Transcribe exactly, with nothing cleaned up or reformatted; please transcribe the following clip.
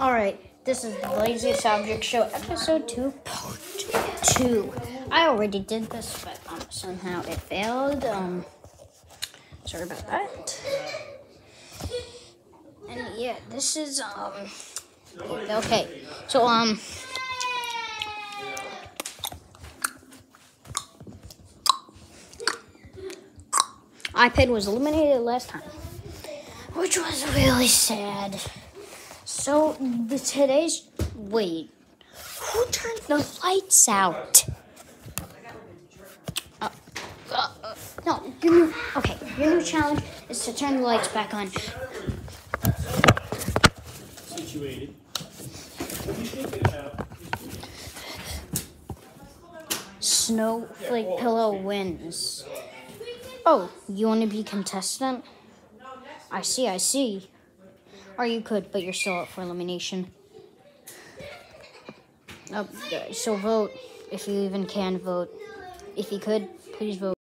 Alright, this is the Laziest Object Show, episode two, part two. I already did this, but um, somehow it failed. Um, sorry about that. And yeah, this is, um, okay. So, um, iPad was eliminated last time, which was really sad. So, the today's, wait, who turned the lights out? Uh, uh, uh, no, your new, okay, your new challenge is to turn the lights back on. Situated. Snowflake Pillow wins. Oh, you want to be contestant? I see, I see. Or you could, but you're still up for elimination. Oh, so vote if you even can vote. If you could, please vote.